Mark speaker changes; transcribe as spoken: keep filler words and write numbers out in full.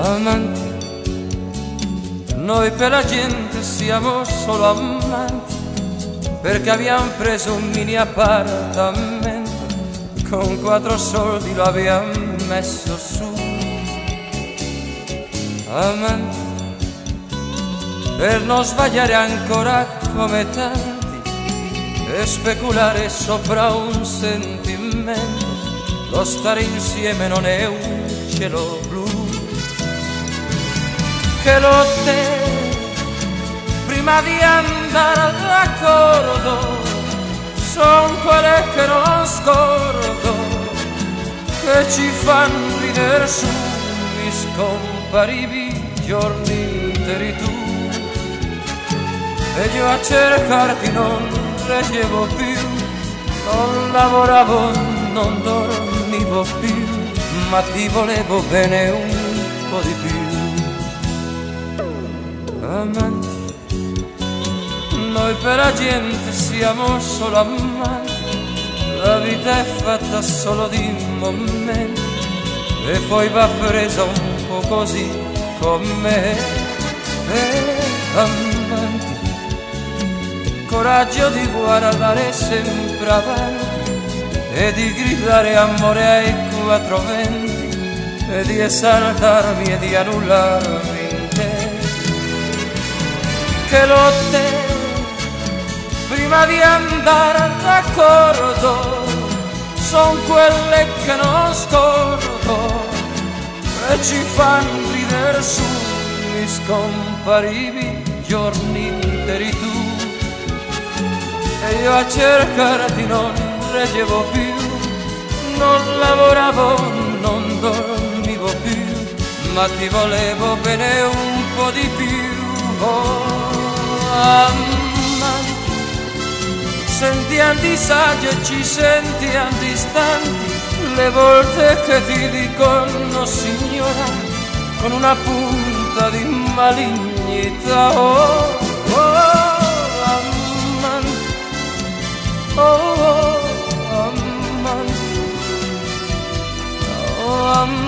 Speaker 1: amanti, noi per la gente siamo solo amanti, perché abbiamo preso un mini appartamento, con quattro soldi lo abbiamo messo su. Amanti, per non sbagliare ancora come tanti e speculare sopra un sentimento, lo stare insieme non è un cielo blu. Che lotte prima di andare d'accordo, son quelle che non scordo, che ci fanno ridere su. Mi scomparivi giorni interi tu, e io a cercarti non reggevo più, non lavoravo, non dormivo più, ma ti volevo bene un po' di più. Amanti, noi per la gente siamo solo amanti, la vita è fatta solo di momenti e poi va presa un po' così com'è. E amanti, coraggio di guardare sempre avanti e di gridare amore ai quattro venti e di esaltarmi e di annullarmi in te. Che lotte prima di andare d'accordo, son quelle che non scordo e ci fanno ridere su. Mi scomparivi giorni interi tu, e io a cercarti non reggevo più, non lavoravo, non dormivo più, ma ti volevo bene un po' di più. Oh, amanti, sentiamo disagio e ci sentiamo distanti, le volte che ti dicono signora con una punta di malignità. Oh, oh, amanti, oh, oh, amanti, oh, amanti.